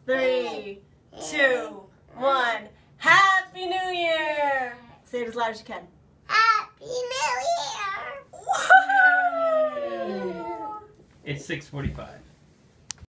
3, 2, 1. Happy New Year! Say it as loud as you can. Happy New Year! Woo! It's 6:45.